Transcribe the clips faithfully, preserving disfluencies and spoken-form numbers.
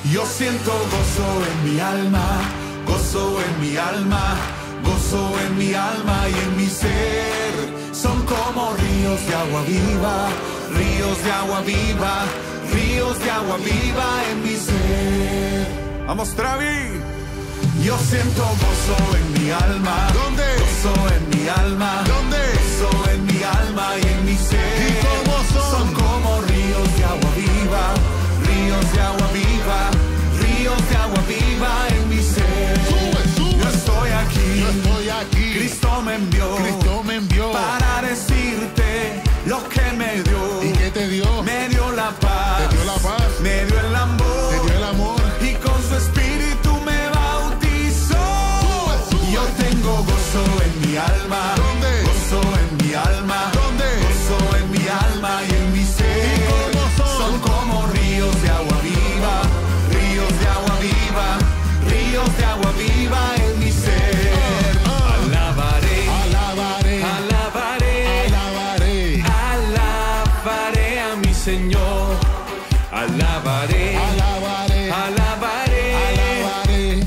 Yo siento gozo en mi alma, gozo en mi alma, gozo en mi alma y en mi ser. Son como ríos de agua viva, ríos de agua viva, ríos de agua viva en mi ser. Vamos, Travi. Yo siento gozo en mi alma. ¿Dónde? Gozo en mi alma. ¿Dónde? Gozo en mi alma y en mi ser. ¿Y cómo son? Son como ríos de agua viva, ríos de agua viva, ríos de agua viva en mi ser. Sube, sube. Yo estoy aquí. Yo estoy aquí. Cristo me envió. Cristo me envió. Para decirte lo que me dio. ¿Y qué te dio? Me dio la paz. Te dio la paz. Me dio el amor. Te dio el amor. Y con su espíritu me bautizó. Sube, sube. Yo tengo gozo en mi alma. ¿Dónde? Gozo en mi alma. ¿Dónde? Gozo en mi alma y en mi ser. ¿Y cómo son? Son como ríos de agua viva, ríos de agua viva, ríos de agua viva en mi ser. Ah, ah. Alabaré, Alabaré. alabaré, Alabaré. alabaré a mi Señor. Alabaré, Alabaré. alabaré, Alabaré.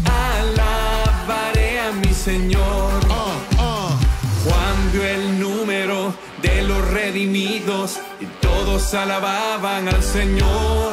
alabaré a mi Señor. Ah, ah. Juan vio el número de los redimidos y todos alababan al Señor.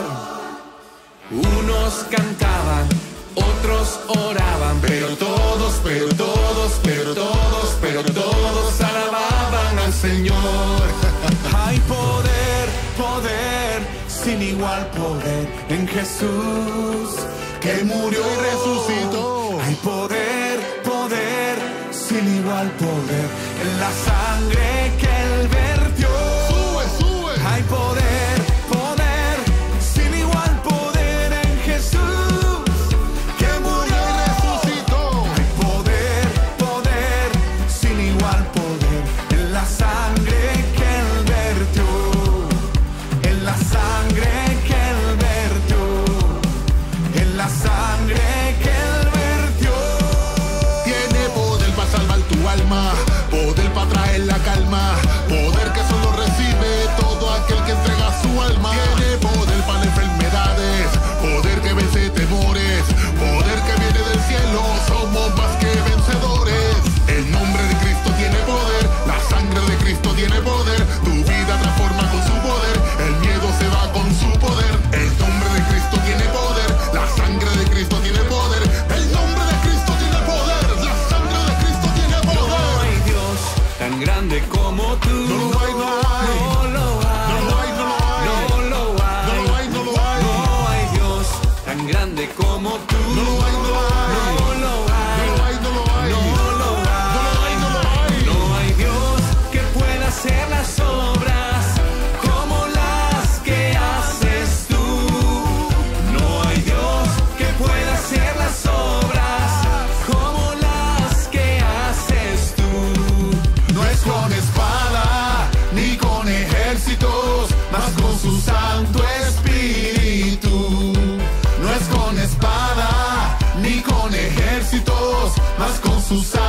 Unos cantaban, otros oraban, pero todos, pero todos, pero todos, pero todos alababan al Señor. Hay poder, poder, sin igual poder en Jesús, que murió Y resucitó. Hay poder, poder, sin igual poder en la sangre que Él vertió. Sube, sube. Hay poder, poder, sin igual poder en Jesús, que murió Y resucitó. Hay poder, poder, sin igual poder en la sangre que Él vertió, en la sangre que Él vertió, en la sangre que Él vertió. Tiene poder para salvar tu alma, poder para traer la calma, poder que solo recibe todo aquel que entrega su alma. Tiene poder para enfermedades, poder que vence temores, poder que viene del cielo, somos más que vencedores. El nombre de Cristo tiene poder, la sangre de Cristo tiene poder, tu vida transforma con su poder, el miedo se va con su poder. El nombre de Cristo tiene poder, la sangre de Cristo tiene poder, el nombre de Cristo tiene poder, la sangre de Cristo tiene No poder. hay Dios tan grande como tú. No lo hay, no lo hay. No lo hay. No lo hay, no lo hay. No lo hay. No lo hay, no lo hay. No hay Dios tan grande como tú. No lo hay, no lo hay. No lo hay. No lo hay, no lo hay. No lo hay. No lo hay, no lo hay. No hay Dios que pueda hacer las obras como las que haces tú. No hay Dios que pueda hacer las obras como las que haces tú. No es con espada ni con ejércitos, mas con su Santo Espíritu. No es con espada ni con ejércitos, mas con su Santo